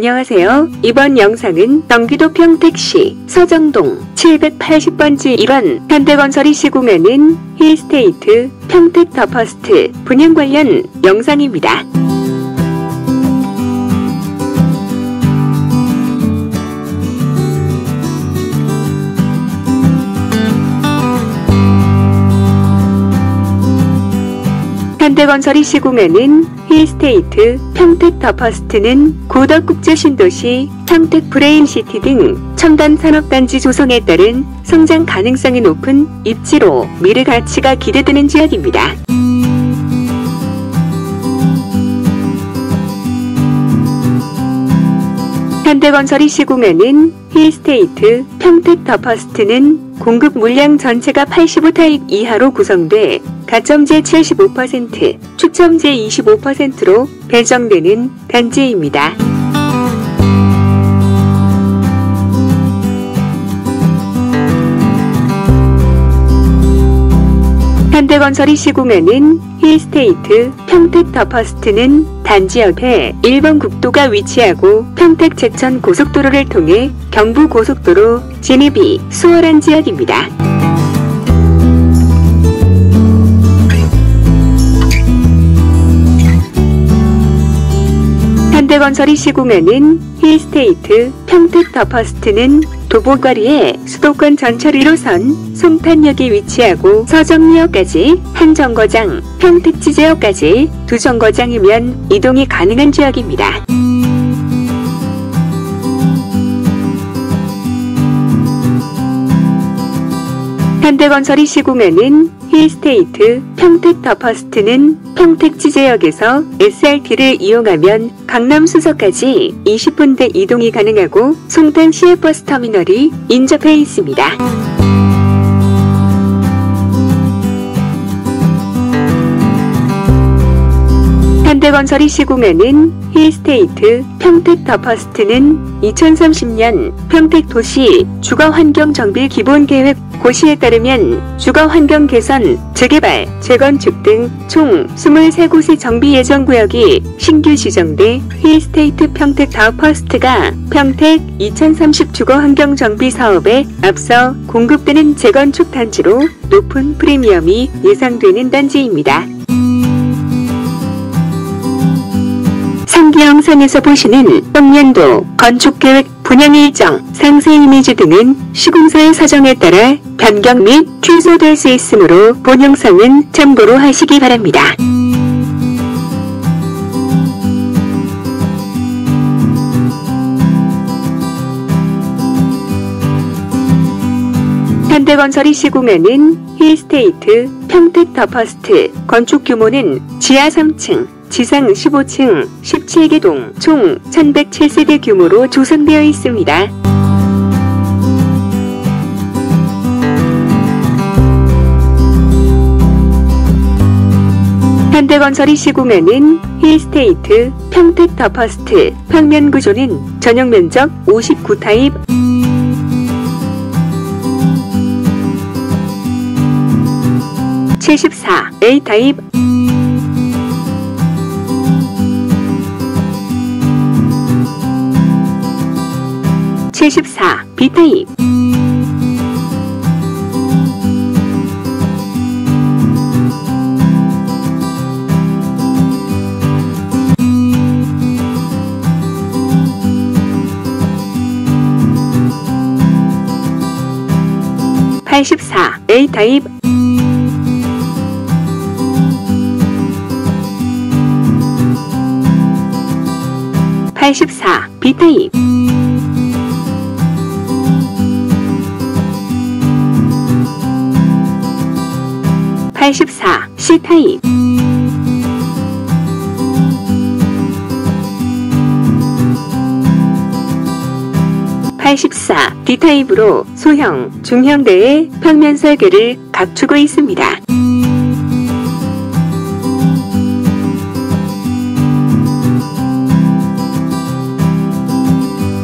안녕하세요. 이번 영상은 경기도 평택시 서정동 780번지 1원 현대건설이 시공하는 힐스테이트 평택 더 퍼스트 분양 관련 영상입니다. 현대건설이 시공하는 힐스테이트 평택 더 퍼스트는 고덕국제 신도시, 평택 브레인시티 등 첨단 산업단지 조성에 따른 성장 가능성이 높은 입지로 미래 가치가 기대되는 지역입니다. 현대건설이 시공하는 힐스테이트 평택 더 퍼스트는 공급 물량 전체가 85타입 이하로 구성돼 가점제 75%, 추첨제 25%로 배정되는 단지입니다. 현대건설이 시공하는 힐스테이트 평택 더 퍼스트는 단지 옆에 1번 국도가 위치하고 평택 제천 고속도로를 통해 경부 고속도로 진입이 수월한 지역입니다. 현대건설이 시공하는 힐스테이트 평택 더 퍼스트는 도보거리에 수도권 전철 1호선 송탄역이 위치하고 서정리역까지 한 정거장, 평택지제역까지 두 정거장이면 이동이 가능한 지역입니다. 현대건설이 시공하는 힐스테이트 평택 더 퍼스트는 평택지제역에서 SRT를 이용하면 강남 수서까지 20분대 이동이 가능하고 송탄 시외버스터미널이 인접해 있습니다. 현대건설이 시공하는 힐스테이트 평택 더 퍼스트는 2030년 평택도시 주거환경정비 기본계획 고시에 따르면 주거환경 개선, 재개발, 재건축 등 총 23곳의 정비 예정구역이 신규 지정돼 힐스테이트 평택 더 퍼스트가 평택 2030 주거환경 정비 사업에 앞서 공급되는 재건축 단지로 높은 프리미엄이 예상되는 단지입니다. 상기 영상에서 보시는 평년도 건축계획 분양 일정, 상세 이미지 등은 시공사의 사정에 따라 변경 및 취소될 수 있으므로 본 영상은 참고로 하시기 바랍니다. 현대건설이 시공하는 힐스테이트 평택 더 퍼스트 건축 규모는 지하 3층, 지상 15층, 17개 동, 총 1107세대 규모로 조성되어 있습니다. 현대건설이 시공하는 힐스테이트 평택 더 퍼스트 평면 구조는 전용 면적 59타입, A 타입, 74 B 타입, 84 A 타입, 84 B 타입, 84 C 타입, 84 D 타입으로 소형, 중형대의 평면 설계를 갖추고 있습니다.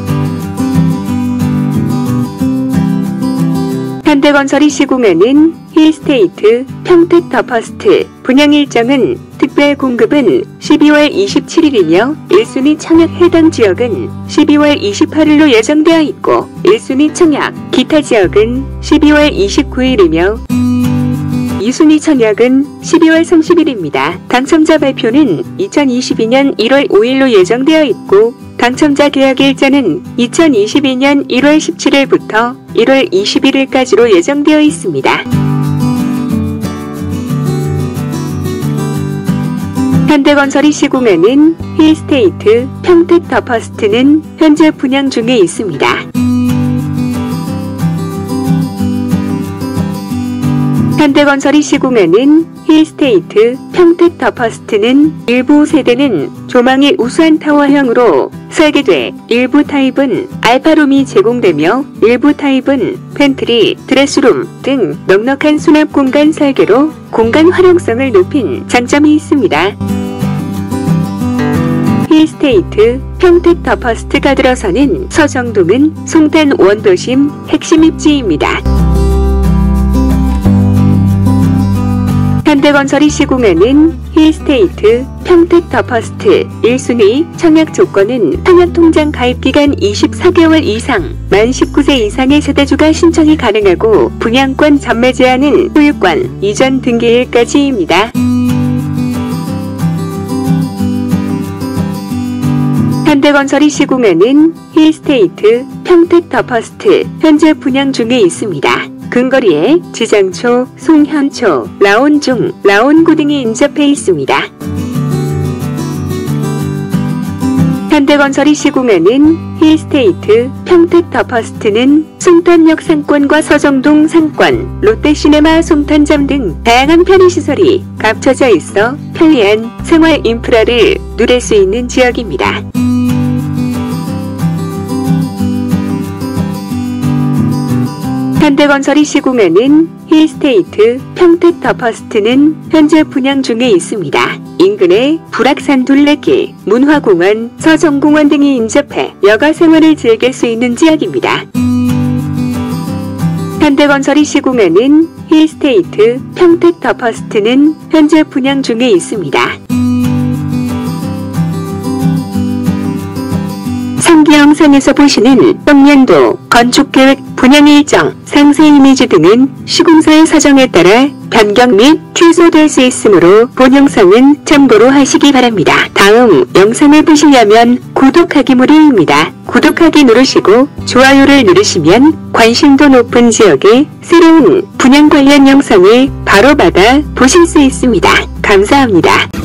현대건설이 시공하는 힐스테이트 평택 더 퍼스트 분양 일정은 특별 공급은 12월 27일이며 1순위 청약 해당 지역은 12월 28일로 예정되어 있고 1순위 청약 기타 지역은 12월 29일이며 2순위 청약은 12월 30일입니다. 당첨자 발표는 2022년 1월 5일로 예정되어 있고 당첨자 계약 일자는 2022년 1월 17일부터 1월 21일까지로 예정되어 있습니다. 현대건설이 시공하는 힐스테이트 평택 더 퍼스트는 현재 분양 중에 있습니다. 현대건설이 시공하는 힐스테이트 평택 더 퍼스트는 일부 세대는 조망이 우수한 타워형으로 설계돼 일부 타입은 알파룸이 제공되며 일부 타입은 팬트리, 드레스룸 등 넉넉한 수납 공간 설계로 공간 활용성을 높인 장점이 있습니다. 힐스테이트 평택 더 퍼스트가 들어서는 서정동은 송탄 원도심 핵심 입지입니다. 현대건설이 시공하는 힐스테이트 평택 더 퍼스트 1순위 청약 조건은 청약통장 가입기간 24개월 이상 만 19세 이상의 세대주가 신청이 가능하고 분양권 전매 제한은 소유권 이전 등기일까지입니다. 현대건설이 시공하는 힐스테이트 평택 더 퍼스트 현재 분양 중에 있습니다. 근거리에 지장초, 송현초, 라온중, 라온구 등이 인접해 있습니다. 현대건설이 시공하는 힐스테이트 평택 더 퍼스트는 송탄역 상권과 서정동 상권, 롯데시네마 송탄점 등 다양한 편의시설이 갖춰져 있어 편리한 생활 인프라를 누릴 수 있는 지역입니다. 현대건설이 시공하는 힐스테이트 평택 더 퍼스트는 현재 분양 중에 있습니다. 인근에 불악산 둘레길, 문화공원, 서정공원 등이 인접해 여가 생활을 즐길 수 있는 지역입니다. 현대건설이 시공하는 힐스테이트 평택 더 퍼스트는 현재 분양 중에 있습니다. 상기 영상에서 보시는 평년도 건축계획 분양 일정, 상세 이미지 등은 시공사의 사정에 따라 변경 및 취소될 수 있으므로 본 영상은 참고로 하시기 바랍니다. 다음 영상을 보시려면 구독하기 무료입니다. 구독하기 누르시고 좋아요를 누르시면 관심도 높은 지역의 새로운 분양 관련 영상을 바로 받아 보실 수 있습니다. 감사합니다.